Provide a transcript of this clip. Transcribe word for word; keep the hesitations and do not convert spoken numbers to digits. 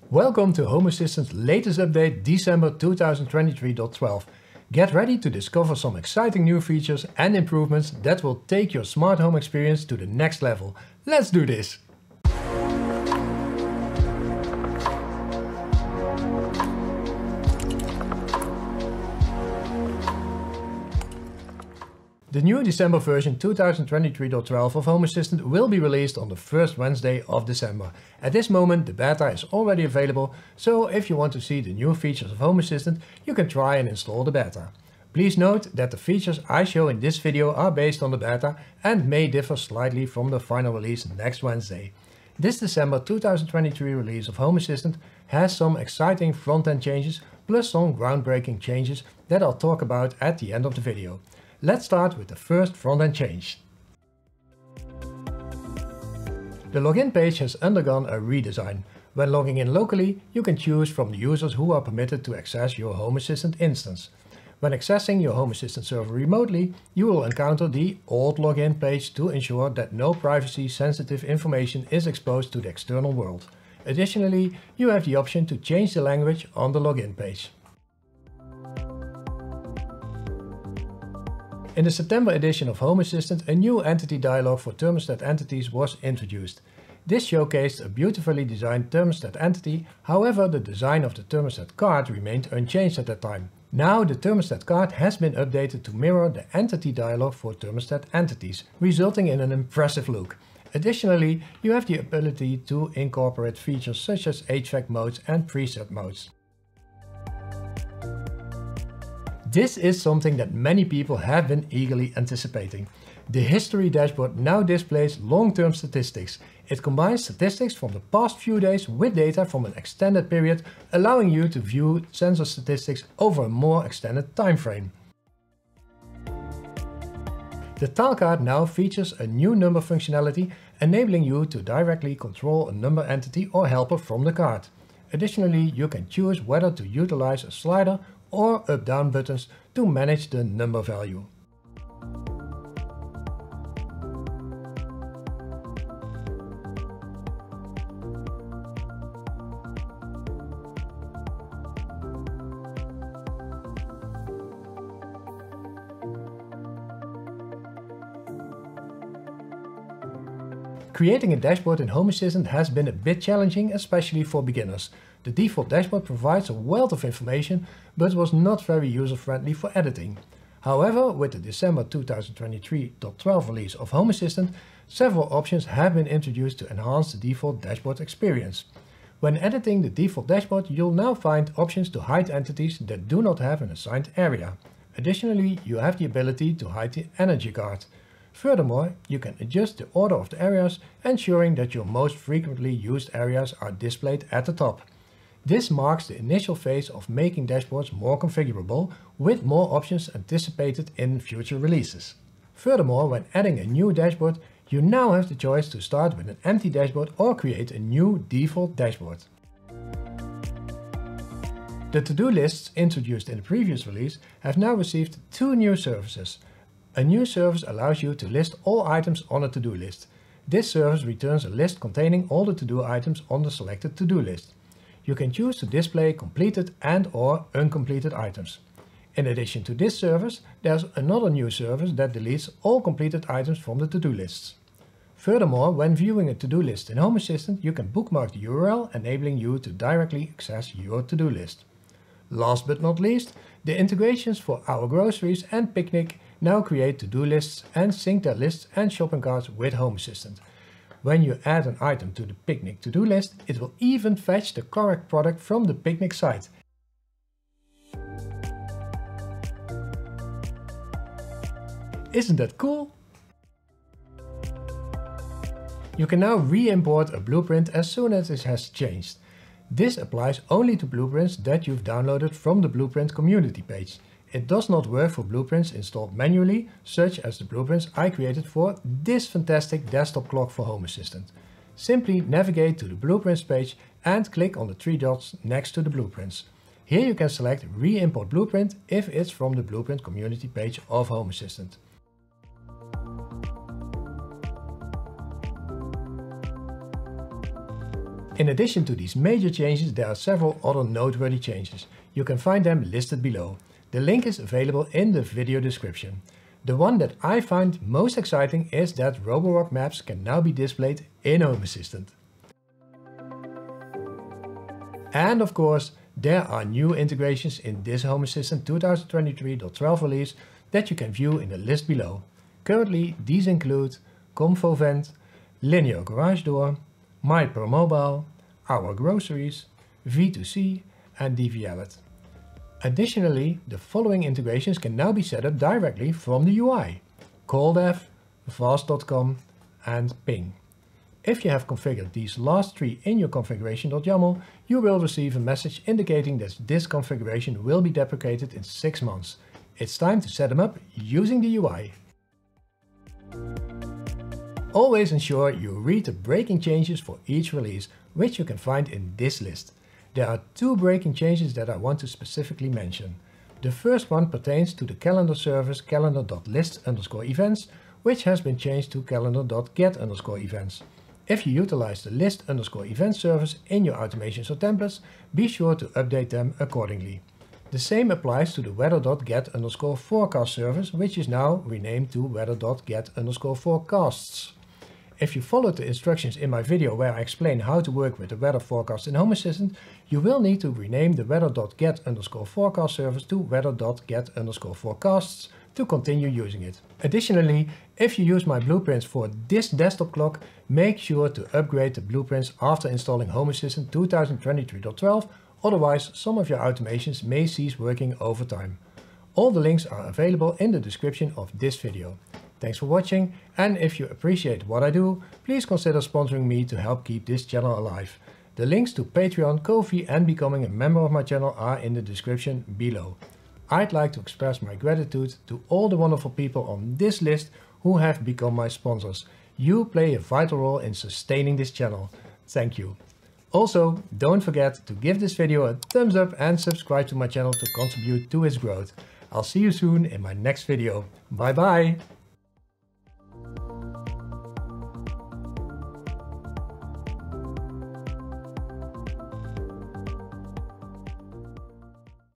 Welcome to Home Assistant's latest update, December two thousand twenty-three point twelve. Get ready to discover some exciting new features and improvements that will take your smart home experience to the next level. Let's do this! The new December version two thousand twenty-three point twelve of Home Assistant will be released on the first Wednesday of December. At this moment the beta is already available, so if you want to see the new features of Home Assistant, you can try and install the beta. Please note that the features I show in this video are based on the beta and may differ slightly from the final release next Wednesday. This December two thousand twenty-three release of Home Assistant has some exciting front-end changes plus some groundbreaking changes that I'll talk about at the end of the video. Let's start with the first front-end change. The login page has undergone a redesign. When logging in locally, you can choose from the users who are permitted to access your Home Assistant instance. When accessing your Home Assistant server remotely, you will encounter the old login page to ensure that no privacy-sensitive information is exposed to the external world. Additionally, you have the option to change the language on the login page. In the September edition of Home Assistant, a new entity dialog for thermostat entities was introduced. This showcased a beautifully designed thermostat entity, however the design of the Thermostat Card remained unchanged at that time. Now the Thermostat Card has been updated to mirror the entity dialog for thermostat entities, resulting in an impressive look. Additionally, you have the ability to incorporate features such as H V A C modes and preset modes. This is something that many people have been eagerly anticipating. The History dashboard now displays long-term statistics. It combines statistics from the past few days with data from an extended period, allowing you to view sensor statistics over a more extended time frame. The tile card now features a new number functionality, enabling you to directly control a number entity or helper from the card. Additionally, you can choose whether to utilize a slider or up-down buttons to manage the number value. Creating a dashboard in Home Assistant has been a bit challenging, especially for beginners. The default dashboard provides a wealth of information, but was not very user-friendly for editing. However, with the December two thousand twenty-three point twelve release of Home Assistant, several options have been introduced to enhance the default dashboard experience. When editing the default dashboard, you'll now find options to hide entities that do not have an assigned area. Additionally, you have the ability to hide the energy card. Furthermore, you can adjust the order of the areas, ensuring that your most frequently used areas are displayed at the top. This marks the initial phase of making dashboards more configurable, with more options anticipated in future releases. Furthermore, when adding a new dashboard, you now have the choice to start with an empty dashboard or create a new default dashboard. The to-do lists introduced in the previous release have now received two new services. A new service allows you to list all items on a to-do list. This service returns a list containing all the to-do items on the selected to-do list. You can choose to display completed and/or uncompleted items. In addition to this service, there's another new service that deletes all completed items from the to-do lists. Furthermore, when viewing a to-do list in Home Assistant, you can bookmark the U R L, enabling you to directly access your to-do list. Last but not least, the integrations for Our Groceries and Picnic now create to-do lists and sync their lists and shopping carts with Home Assistant. When you add an item to the Picnic to-do list, it will even fetch the correct product from the Picnic site. Isn't that cool? You can now re-import a blueprint as soon as it has changed. This applies only to blueprints that you've downloaded from the Blueprint community page. It does not work for blueprints installed manually, such as the blueprints I created for this fantastic desktop clock for Home Assistant. Simply navigate to the Blueprints page and click on the three dots next to the blueprints. Here you can select Re-import Blueprint if it's from the Blueprint community page of Home Assistant. In addition to these major changes, there are several other noteworthy changes. You can find them listed below. The link is available in the video description. The one that I find most exciting is that Roborock maps can now be displayed in Home Assistant. And of course, there are new integrations in this Home Assistant twenty twenty-three point twelve release that you can view in the list below. Currently, these include ComfoVent, Linear Garage Door, MyProMobile, Our Groceries, V two C and D V L E D. Additionally, the following integrations can now be set up directly from the U I: CallDev, Vast dot com and Ping. If you have configured these last three in your configuration.yaml, you will receive a message indicating that this configuration will be deprecated in six months. It's time to set them up using the U I. Always ensure you read the breaking changes for each release, which you can find in this list. There are two breaking changes that I want to specifically mention. The first one pertains to the calendar service calendar.list underscore events, which has been changed to calendar.get underscore events. If you utilize the list underscore event service in your automations or templates, be sure to update them accordingly. The same applies to the weather.get underscore forecast service, which is now renamed to weather.get underscore forecasts. If you followed the instructions in my video where I explain how to work with the weather forecast in Home Assistant, you will need to rename the weather.get underscore forecast service to weather.get underscore forecasts to continue using it. Additionally, if you use my blueprints for this desktop clock, make sure to upgrade the blueprints after installing Home Assistant twenty twenty-three point twelve, otherwise some of your automations may cease working over time. All the links are available in the description of this video. Thanks for watching, and if you appreciate what I do, please consider sponsoring me to help keep this channel alive. The links to Patreon, Ko-fi and becoming a member of my channel are in the description below. I'd like to express my gratitude to all the wonderful people on this list who have become my sponsors. You play a vital role in sustaining this channel. Thank you. Also, don't forget to give this video a thumbs up and subscribe to my channel to contribute to its growth. I'll see you soon in my next video. Bye bye!